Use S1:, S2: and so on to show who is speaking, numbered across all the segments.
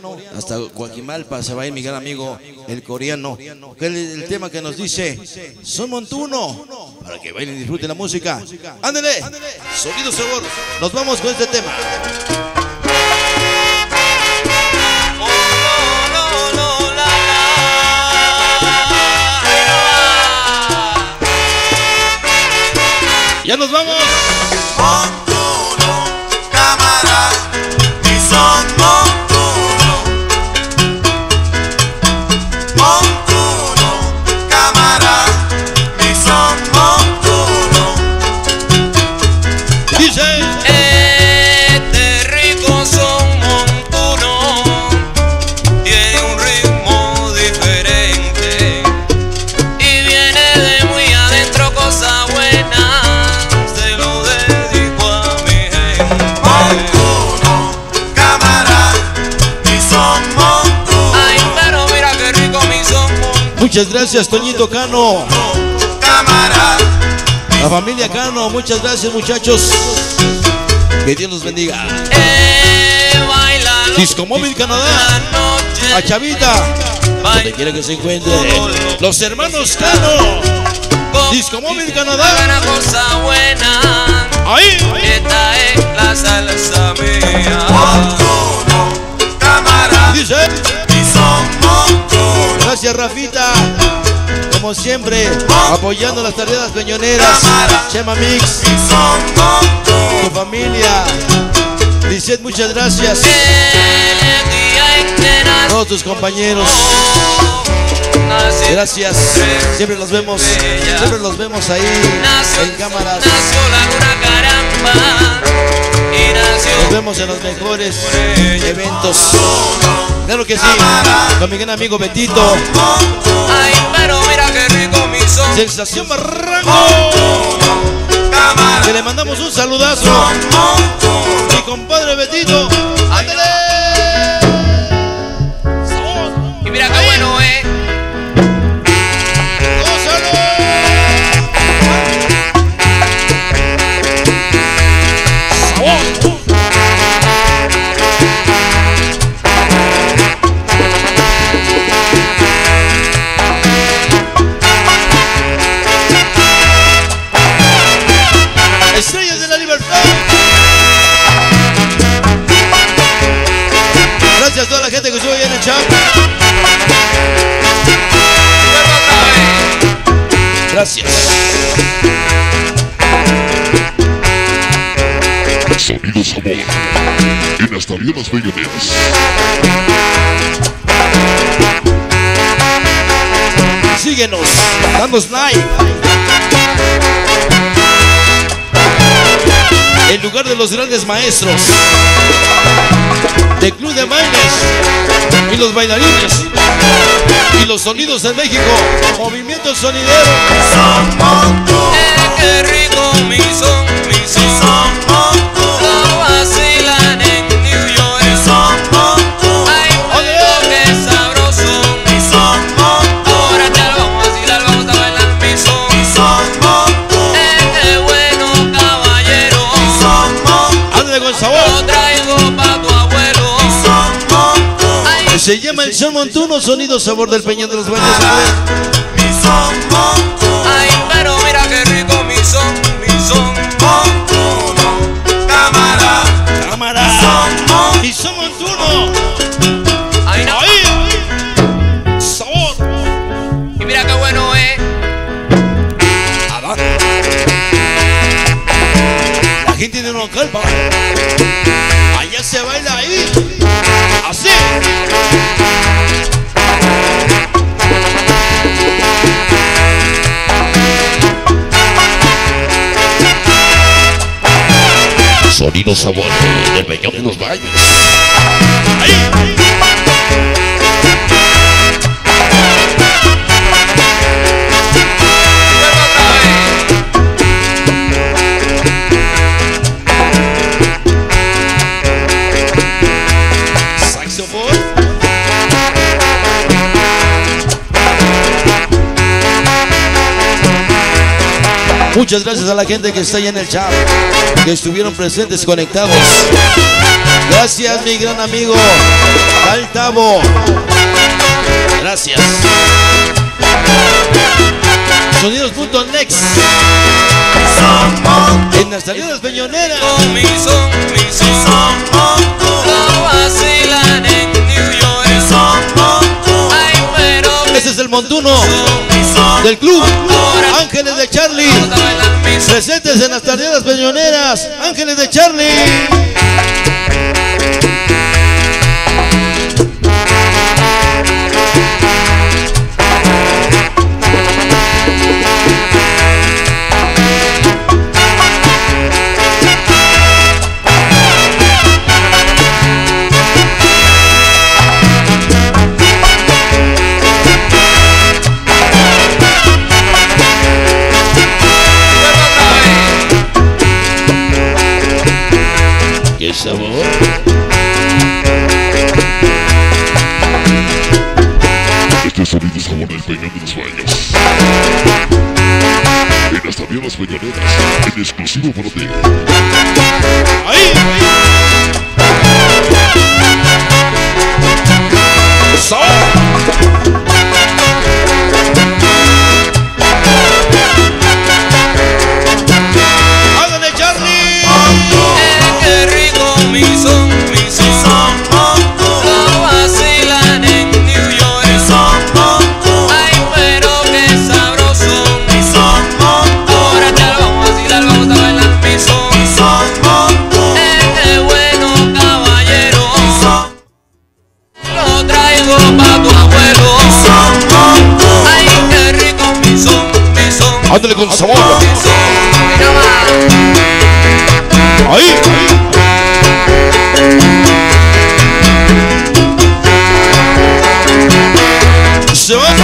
S1: hasta Coajimalpa se va a ir mi gran amigo el coreano. El tema que nos dice Son Montuno, para que bailen y disfruten la música. Ándele, sonido sabor. Nos vamos con este tema. Ya nos vamos.
S2: Montuno, cámara, y son Montuno. Montuno, cámara, y son Montuno.
S1: Dice:
S3: este rico son Montuno, tiene un ritmo diferente y viene de muy adentro, cosa buena.
S1: Muchas gracias, Toñito Cano. La familia Cano, muchas gracias, muchachos. Que Dios los bendiga. Disco Móvil Canadá, a Chavita, donde quiera que se encuentre. Los hermanos Cano, Disco Móvil Canadá.
S3: Cosa buena.
S1: Ahí.
S3: Esta es la salsa mía.
S1: Dice: gracias, Rafita, como siempre, apoyando las tareas peñoneras. Chema Mix, tu familia. Lizeth, muchas gracias. Todos tus compañeros, gracias. Siempre los vemos ahí en cámaras. Nos vemos en los mejores eventos. Claro que sí, con mi gran amigo Betito.
S3: Ay, pero mira qué rico mi son.
S1: Sensación Barranco, que le mandamos un saludazo. Mi compadre Betito. ¡Ándale!
S3: Y mira qué bueno,
S1: Estrellas de la Libertad. Gracias a toda la gente que estuvo ahí en el chat. Gracias.
S4: Sonido sabor en hasta aviones peñoneras.
S1: Síguenos, danos like. El lugar de los grandes maestros de Club de Bailes y los bailarines y los sonidos en México. Movimiento sonidero.
S3: qué rico mi son, mi son. Lo vacilan en New York. Ay, pero qué sabroso. Ahora ya lo vamos a vacilar, vamos a bailar mi son. Qué bueno, caballero.
S1: Ándale con sabor.
S3: Lo traigo pa' tu abuelo. Ay,
S1: Se llama el Son Montuno, sonido sabor del Peñón de los Bailes.
S3: ay, pero mira qué rico mi son, mi son.
S1: Cámara. Y Son Montuno.
S3: Ay, no.
S1: Ahí. Sabor.
S3: Y mira qué bueno,
S1: La gente de Nocalpa, allá se baila ahí. Así.
S4: Sonido sabor del Peñón de los Baños.
S1: Ahí. Muchas gracias a la gente que está allá en el chat, que estuvieron presentes, conectados. Gracias, mi gran amigo Alta. Bravo. Gracias. Sonidos.next. En las salidas peñoneras.
S3: Mi son montuno. Lo vacilan en New York. Ay, pero
S1: Ese es el montuno del club Ángeles de Charlie. Presentes en las tardeadas peñoneras. Ángeles de Charlie. ¡Qué sabor!
S4: Este sonido es sabor del Peñón de los Sueños. En las tardeadas peñoneras, en exclusivo para ti.
S1: ¡Ahí! ¡Ándale, Charlie!
S3: qué rico mi son montuno. Lo vacilan en New York. Ay, pero qué sabroso. Ahora ya lo vamos a vacilar, vamos a bailar mi son montuno. Qué bueno, caballero. Lo traigo pa' tu abuelo. Ay, qué rico mi son.
S1: ¡Ándale con sabor!
S3: Mira más.
S1: ¡Ahí! ¡Se va!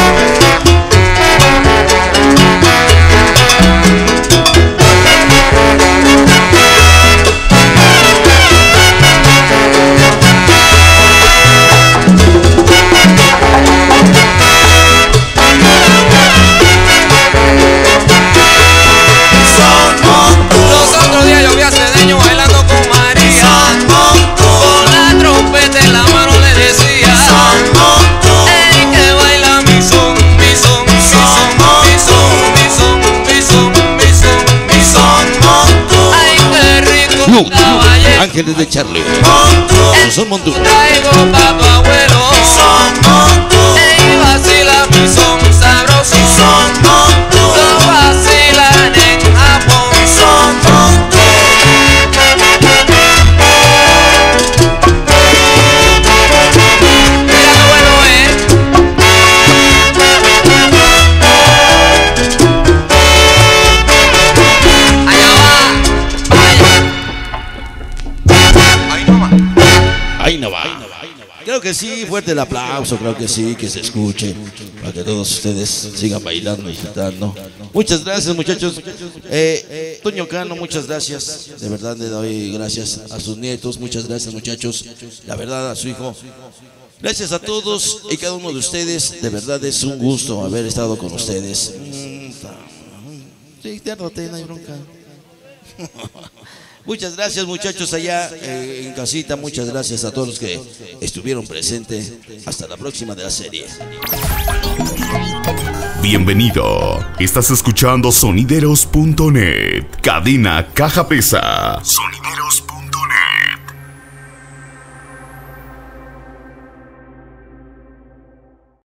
S3: Los otros días yo vi a Cedeño bailando con María. Con la trompeta en la mano le decía: ey, que baila mi son, mi son, mi son, mi son, mi son, mi son, mi son, mi son. Ay, qué rico,
S1: Club
S3: caballero.
S1: Ángeles de Charlie. Son montuno.
S3: Traigo pa' tu abuelo. Ey, vacila mi son sabroso. Lo vacilan en Japón. Mira qué bueno es. Allá va.
S1: Ahí no va. Creo que sí, fuerte el aplauso, creo que sí, que se escuche, para que todos ustedes sigan bailando y disfrutando. Muchas gracias, muchachos. Toño Cano, muchas gracias. De verdad le doy gracias a sus nietos, muchas gracias, muchachos. La verdad, a su hijo. Gracias a todos y cada uno de ustedes. De verdad es un gusto haber estado con ustedes. Sí, no hay bronca. Muchas gracias, muchachos allá en casita. Muchas gracias a todos los que estuvieron presentes. Hasta la próxima de la serie.
S5: Bienvenido. Estás escuchando sonideros.net. Cadena Caja Pesa. Sonideros.